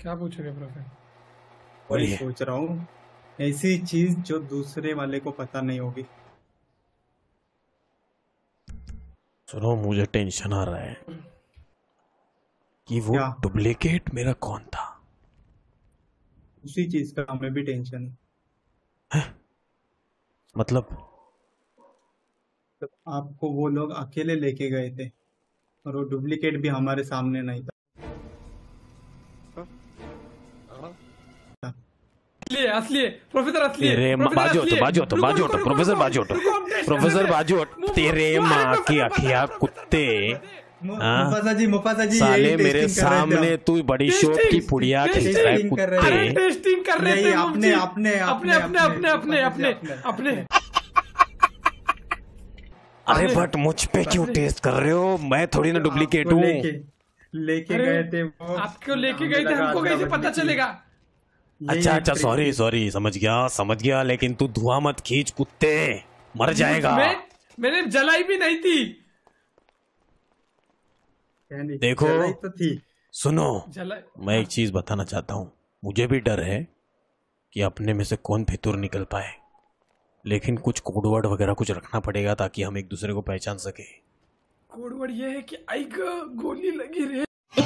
क्या पूछोगे प्रोफेसर? वही बोलिए। सोच रहा हूँ, ऐसी चीज जो दूसरे वाले को पता नहीं होगी। सुनो, मुझे टेंशन आ रहा है कि वो क्या? डुप्लीकेट मेरा कौन था। उसी चीज का हमें भी टेंशन है। मतलब तो आपको वो लोग अकेले लेके गए थे और वो डुप्लीकेट भी हमारे सामने नहीं था। असली है, असली है प्रोफेसर, असली है तेरे प्रोफेसर, बाजू असली हटो, है। बाजू हटो, रुको, बाजू रुको, हटो, रुको, प्रोफेसर रुको, बाजू हटो, रुको, हम टेस्ट प्रोफेसर करने बाजू दे। हटो। तेरे माँ की अखिया कुत्ते। हाँ? मुफासा जी साले यही मेरे टेस्टिंग कर रहे थे सामने हम। तू बड़ी शॉप की पुड़िया खींच रहा है टेस्टिंग कर रहे अरे कुत्ते। टेस्टिंग कर रहे यही थे अपने अपने अपने अपने अपने अपने अपने अपने। अरे अरे, बट मुझ पे क्यों टेस्ट कर रहे हो? मैं थोड़ी ना डुप्लीकेट आपको हूँ। लेके अरे, गए थे वो। आपको लेके हमें गए थे, लगा हमको कैसे अदला पता बदली चलेगा? अच्छा अच्छा, सॉरी सॉरी, समझ गया, लेकिन तू धुआं मत खींच कुत्ते, मर जाएगा। मैंने जलाई भी नहीं थी। देखो, जलाई तो थी। सुनो, जलाई। मैं एक चीज बताना चाहता हूँ। मुझे भी डर है कि अपने में से कौन फितूर निकल पाए, लेकिन कुछ कोडवर्ड वगैरह कुछ रखना पड़ेगा ताकि हम एक दूसरे को पहचान सके। कोडवर्ड ये है कि आई गोली लगी रे।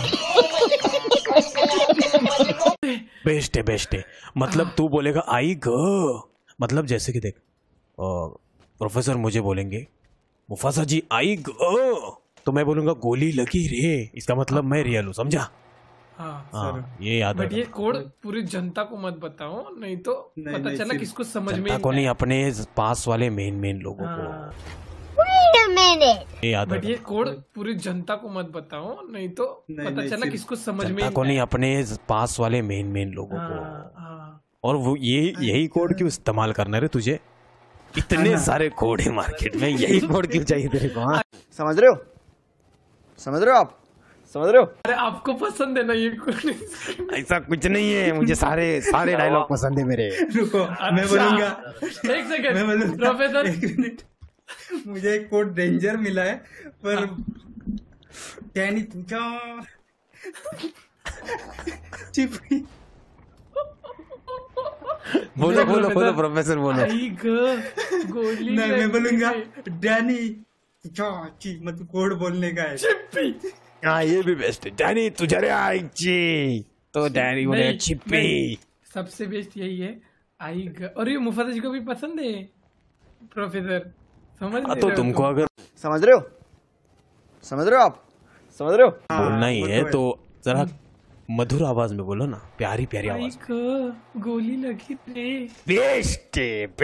बेस्ट है। मतलब तू बोलेगा आई ग, मतलब जैसे कि देख, प्रोफेसर मुझे बोलेंगे मुफासा जी आई ग, तो मैं बोलूंगा गोली लगी रे, इसका मतलब मैं रियल हूँ, समझा? हाँ, ये याद बट ये रखना। कोड पूरी जनता को मत बताओ, नहीं तो पता चला किसको समझ में जनता को नहीं, अपने पास वाले मेन लोगों को। ये याद बट ये रखना। कोड पूरी जनता को मत बताओ, नहीं तो पता चला किसको समझ में जनता को नहीं, अपने पास वाले मेन लोगों को। और वो यही कोड क्यों इस्तेमाल करना रे तुझे? इतने सारे कोड है मार्केट में, यही कोड क्यों चाहिए तेरे को? हाँ, समझ रहे हो आप? समझ रहे हो? अरे आपको पसंद है ना ये कोड? ऐसा कुछ नहीं है, मुझे सारे डायलॉग पसंद है मेरे। रुको, मैं बोलूंगा। एक सेकंड प्रोफेसर, मुझे एक कोड डेंजर मिला है, पर डैनी तुझा चिपकी। बोलो प्रोफेसर बोलो। आई गोली नहीं, मैं बोलूंगा डैनी तुझा मतलब कोड बोलने का है। चिप्पी। हाँ, ये भी बेस्ट है। डैनी तुझे रे आई ची, तो डैनी बोलेगा चिप्पी। सबसे बेस्ट यही है आई और ये मुफासा जी को भी पसंद है प्रोफेसर, समझ नहीं तो रहे हो तुमको तुम? अगर समझ रहे हो आप? समझ रहे हो? बोलना ही है तो जरा मधुर आवाज में बोलो ना, प्यारी प्यारी आई आवाज। गोली लगी रे। बेस्ट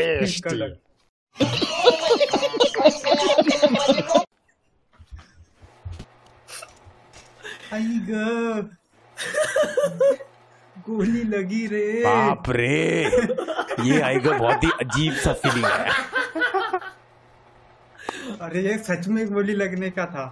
आई ग गोली लगी रे। बाप रे, ये आएगा बहुत ही अजीब सा फीलिंग है। अरे ये सच में गोली लगने का था।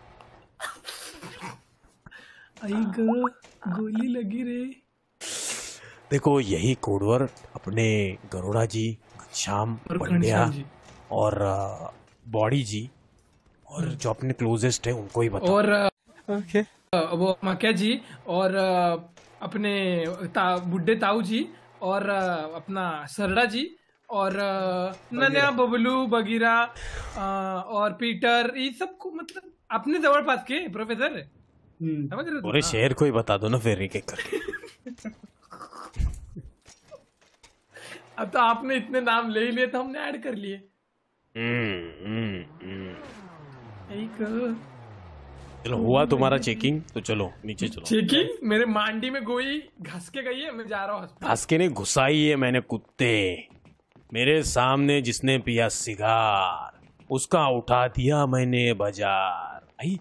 आई गोली लगी रे। देखो, यही कोडवर्ड अपने गरुड़ा जी, घनश्याम पंड्या और बॉडी जी और जो अपने क्लोजेस्ट है उनको ही बताओ। और वो मक्या जी और अपने बुड्ढे ताऊ जी और अपना सरड़ा जी और नन्या बबलू बगीरा और पीटर, ये सबको मतलब अपने जवळपास के प्रोफेसर समझ रहे हो? पूरे शहर को ही बता दो ना फिर एक एक करके। अब तो आपने इतने नाम ले ही लिए तो हमने ऐड कर लिए। एक चलो, हुआ तुम्हारा चेकिंग, तो चलो नीचे चलो। चेकिंग? मेरे मांडी में गोई घस के गई है, मैं जा रहा हूँ। घास के नहीं, घुसाई है मैंने कुत्ते। मेरे सामने जिसने पिया सिगार, उसका उठा दिया मैंने बाजार। आई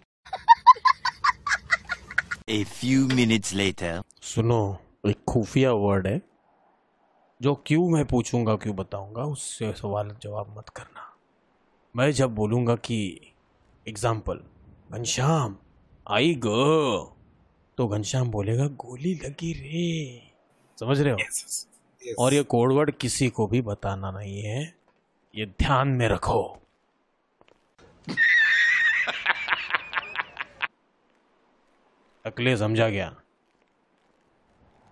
A few minutes later. सुनो, एक खुफिया वर्ड है जो क्यों मैं पूछूंगा, क्यों बताऊंगा, उससे सवाल जवाब मत करना। मैं जब बोलूंगा कि एग्जाम्पल घनश्याम आई गो, तो घनश्याम बोलेगा गोली लगी रे। समझ रहे हो? yes. और ये कोडवर्ड किसी को भी बताना नहीं है, ये ध्यान में रखो। अगले समझा गया?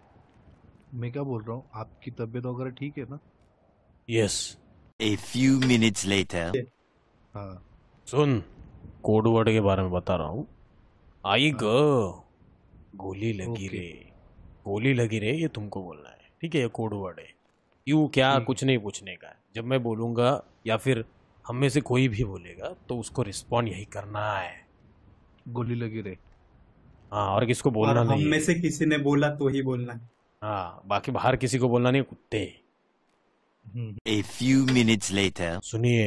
मैं क्या बोल रहा हूँ, आपकी तबीयत वगैरह ठीक है ना? Yes. A few minutes later. हाँ। सुन, कोड वर्ड के बारे में बता रहा हूँ। आई ग गोली लगी ओके। रे, गोली लगी रे, ये तुमको बोलना है, ठीक है? ये कोड वर्ड है। क्यों क्या ठीक। कुछ नहीं पूछने का है। जब मैं बोलूँगा या फिर हम में से कोई भी बोलेगा तो उसको रिस्पॉन्ड यही करना है। गोली लगी रे। हाँ, और किसको और बोलना हम नहीं में है। से किसी ने बोला तो ही बोलना है। हाँ, बाकी बाहर किसी को बोलना नहीं, कुत्ते। A few minutes later. सुनिए,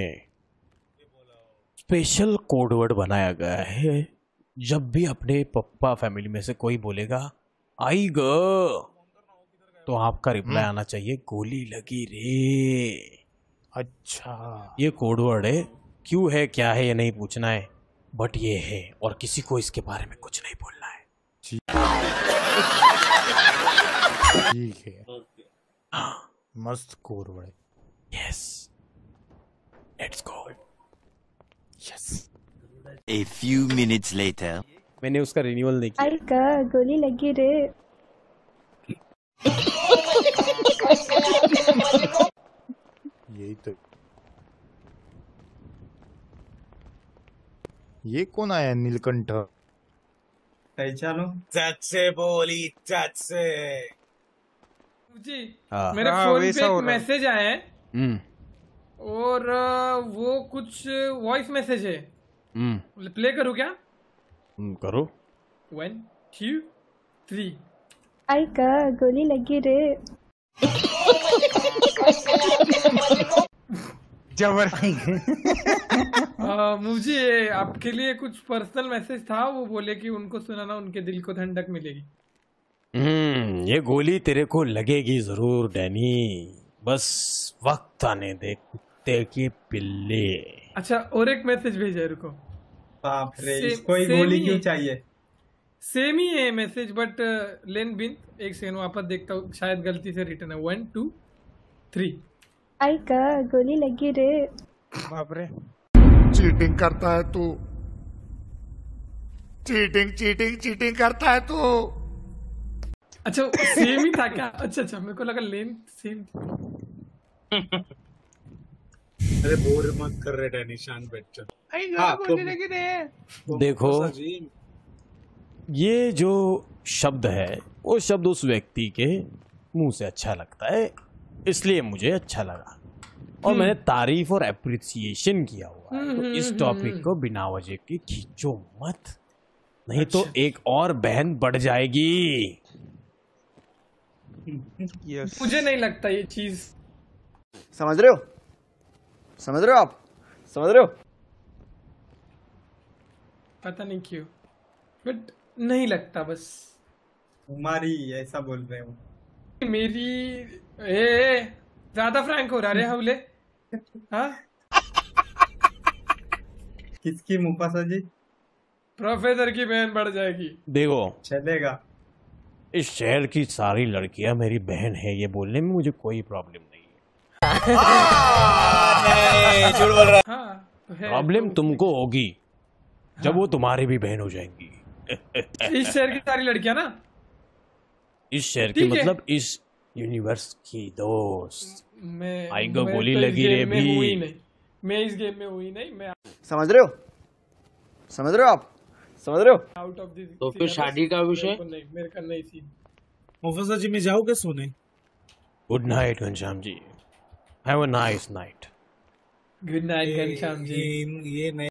स्पेशल कोड वर्ड बनाया गया है। जब भी अपने पप्पा फैमिली में से कोई बोलेगा आई ग, तो आपका रिप्लाई आना चाहिए गोली लगी रे। अच्छा। ये कोड वर्ड है। क्यों है क्या है ये नहीं पूछना है, बट ये है और किसी को इसके बारे में कुछ नहीं बोलना है। ठीक है। मस्त code word. Yes, let's go. Yes. A few minutes later. मैंने उसका रिन्यूअल नहीं किया। आई का गोली लगी रे। यही तो। ये कौन आया नीलकंठ? पहचानो? जी हाँ। मेरे फोन पे एक मैसेज आया है हम्म और वो कुछ वॉइस मैसेज है। प्ले करूँ क्या? करो। 1 2 3। आई का गोली लगी रे। मुझे आपके लिए कुछ पर्सनल मैसेज था, वो बोले कि उनको सुनाना, उनके दिल को ठंडक मिलेगी। ये गोली तेरे को लगेगी जरूर डैनी, बस वक्त आने दे कुत्ते के पिल्ले। अच्छा, और एक मैसेज भेजा है, रुको। बाप रे, सेम- इसको ही सेम गोली ही क्यों है। चाहिए? सेम ही है मैसेज, बट लेन बिन एक सेकंड वापस देखता हूँ, शायद गलती से रिटर्न है। 1 2 3। आई का गोली लगी रे। बाप रे। चीटिंग करता है तू, चीटिंग चीटिंग चीटिंग करता है तू। अच्छा, सेम ही था क्या? अच्छा अच्छा, मेरे को लगा लेन सेम। अरे बोर मत कर रहे डैनी, शांत बैठ जा। देखो, ये जो शब्द है वो शब्द उस व्यक्ति के मुंह से अच्छा लगता है, इसलिए मुझे अच्छा लगा और मैंने तारीफ और अप्रिसिएशन किया हुआ है। तो इस टॉपिक को बिना वजह के खींचो मत, नहीं तो एक और बहन बढ़ जाएगी। मुझे नहीं लगता ये चीज। समझ रहे हो? समझ रहे हो आप? समझ रहे हो? पता नहीं क्यों, बट नहीं लगता। बस तुम्हारी ऐसा बोल रहे हो। मेरी ए ज्यादा फ्रैंक हो रहा रे हवले। हाँ, किसकी मुफासा जी? प्रोफेसर की बहन बढ़ जाएगी। देखो, चलेगा। इस शहर की सारी लड़कियां मेरी बहन है, ये बोलने में मुझे कोई प्रॉब्लम नहीं है। हाँ, तो है। प्रॉब्लम तुमको होगी जब वो तुम्हारी भी बहन हो जाएंगी। इस शहर की सारी लड़कियां ना? इस शहर की ठीक है। मतलब इस यूनिवर्स की दोस्त। मैं आई गो मैं गोली तो इस लगी रे गेम में भी। हुई नहीं। मैं इस गेम में हुई नहीं। मैं समझ रहे हो? समझ रहे हो आप? समझ रहे हो? Out of this. तो फिर शादी का विषय? नहीं, मेरे का नहीं सीन। मुफस्सा जी, मैं जाऊँ क्या सोने? Good night Ghanshyam ji, have a nice night. Good night Ghanshyam ji. ये नया